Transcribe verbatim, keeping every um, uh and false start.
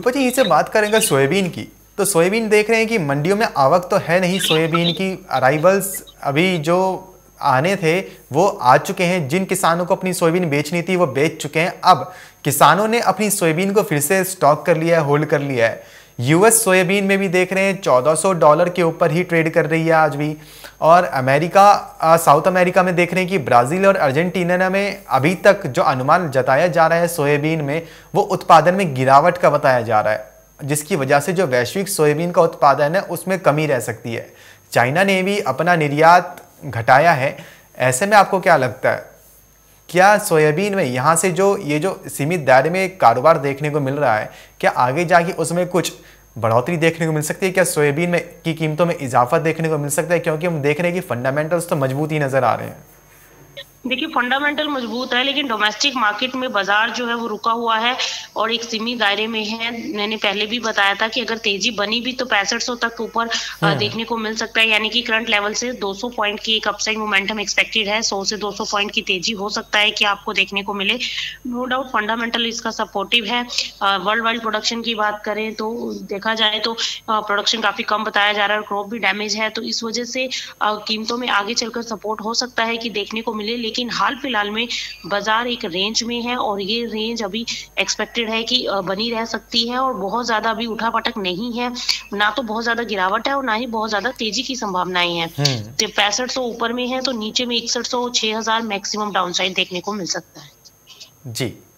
ध्रुपद जी, इससे बात करेंगे सोयाबीन की। तो सोयाबीन देख रहे हैं कि मंडियों में आवक तो है नहीं, सोयाबीन की अराइवल्स अभी जो आने थे वो आ चुके हैं। जिन किसानों को अपनी सोयाबीन बेचनी थी वो बेच चुके हैं। अब किसानों ने अपनी सोयाबीन को फिर से स्टॉक कर लिया है, होल्ड कर लिया है। यूएस सोयाबीन में भी देख रहे हैं चौदह सौ डॉलर के ऊपर ही ट्रेड कर रही है आज भी। और अमेरिका, साउथ अमेरिका में देख रहे हैं कि ब्राज़ील और अर्जेंटीना में अभी तक जो अनुमान जताया जा रहा है सोयाबीन में, वो उत्पादन में गिरावट का बताया जा रहा है, जिसकी वजह से जो वैश्विक सोयाबीन का उत्पादन है उसमें कमी रह सकती है। चाइना ने भी अपना निर्यात घटाया है। ऐसे में आपको क्या लगता है, क्या सोयाबीन में यहाँ से जो ये जो सीमित दायरे में कारोबार देखने को मिल रहा है, क्या आगे जाके उसमें कुछ बढ़ोतरी देखने को मिल सकती है? क्या सोयाबीन में की कीमतों में इजाफा देखने को मिल सकता है? क्योंकि हम देख रहे हैं कि फंडामेंटल्स तो मजबूत ही नजर आ रहे हैं। देखिए, फंडामेंटल मजबूत है, लेकिन डोमेस्टिक मार्केट में बाजार जो है वो रुका हुआ है और एक सीमित दायरे में है। मैंने पहले भी बताया था कि अगर तेजी बनी भी तो पैंसठ सौ तक ऊपर देखने को मिल सकता है, यानी कि करंट लेवल से दो सौ पॉइंट की एक अपसाइड मोमेंटम एक्सपेक्टेड है। सौ से दो सौ पॉइंट की तेजी हो सकता है कि आपको देखने को मिले। नो डाउट फंडामेंटल इसका सपोर्टिव है। वर्ल्ड वाइड प्रोडक्शन की बात करें तो देखा जाए तो प्रोडक्शन काफी कम बताया जा रहा है, क्रॉप भी डैमेज है, तो इस वजह से कीमतों में आगे चलकर सपोर्ट हो सकता है कि देखने को मिले। लेकिन हाल फिलहाल में बाजार एक रेंज में है और ये रेंज अभी एक्सपेक्टेड है कि बनी रह सकती है और बहुत ज्यादा अभी उठापटक नहीं है, ना तो बहुत ज्यादा गिरावट है और ना ही बहुत ज्यादा तेजी की संभावनाएं हैं। तो पैंसठ सौ ऊपर में है तो नीचे में इकसठ सौ छह हजार मैक्सिमम डाउनसाइड देखने को मिल सकता है। जी।